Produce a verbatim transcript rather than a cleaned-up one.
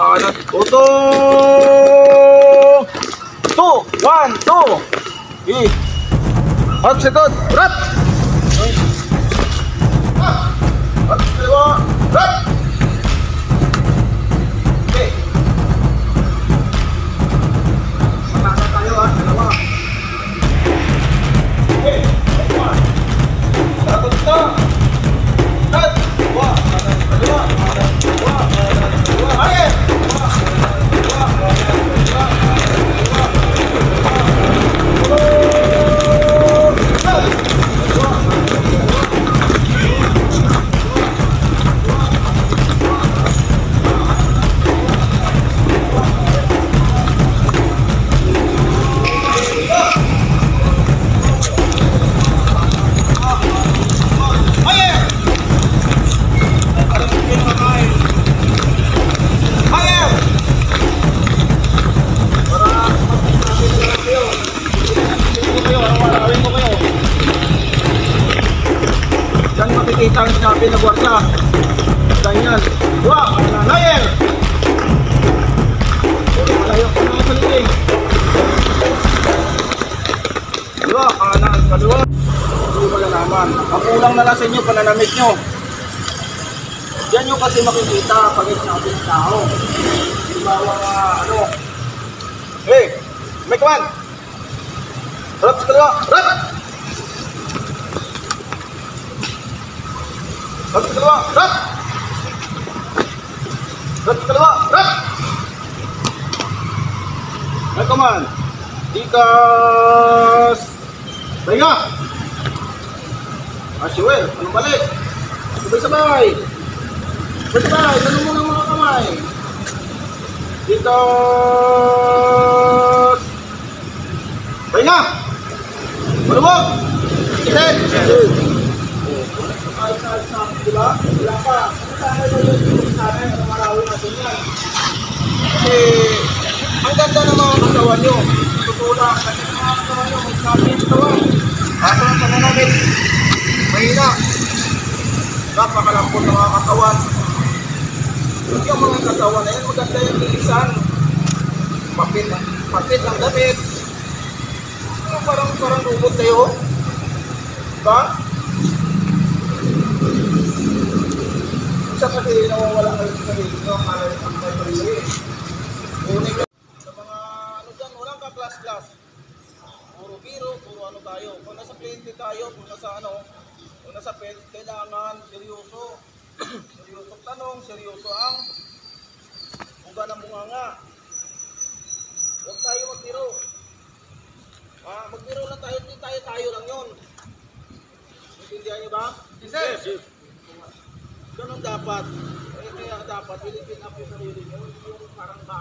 kanan. Uto! Two! One, two! Okay. Hot second. Rat! Hot dalawa. Rat! Okay. Matasa tayo ha. Dalawa. Okay. Dalawa. Takot na. Rat! Dalawa. Kanan. Dalawa. Kanan. Dalawa. Kanan. Dalawa. Ayan! Dalawa. Kanan. Dalawa. Kanan. Dalawa. Kita ang sinabi na buwarta. Ganyan. Dua, nanayel. Malayo ko mga saliting. Dua, kanan, kadua. Hindi malalaman. Ang kulang na lang sa inyo, pananamit nyo. Yan nyo kasi makikita pag sinabi ng tao. Di ba mga ano. Hey, make one. Harap sa kadua. Harap! Harap sa dalawa, harap! Harap sa dalawa, harap! Ay, come on! Dikas! Dahinga! Asywell, anong balik? Sabay-sabay! Sabay-sabay, tanong mo ng mga kamay! Dikas! Dahinga! Maluwag! Iset! Diba? Wala pa. Kasama nyo yung sa akin ang marawin natin yan. Kasi ang ganda ng mga katawan nyo. Tutulak. Kasi ng mga katawan nyo, may sabi yung katawan. Kaso ang pananamit, mahina. Napakalambot ng mga katawan. Yung mga katawan na yan, maganda yung bilisan. Papit, papit ang damit. Parang parang robot kayo. Diba? Isa kasi nawawala kayo sa sarili nyo, kaya ang may sarili. Unig sa mga ano dyan, walang ka-class-class. Puro biro, puro ano tayo. Kung nasa plente tayo, kung nasa ano, kung nasa plente, kailangan seryoso. Seryoso tanong, seryoso ang buga ng bunganga. Huwag tayo magbiro. Ah, magbiro lang tayo, hindi tayo tayo lang yun. Intindihan niyo ba? Yes, yes. Ganun dapat. Eh, kaya dapat, ilipin up yung sarili nyo. Yung parang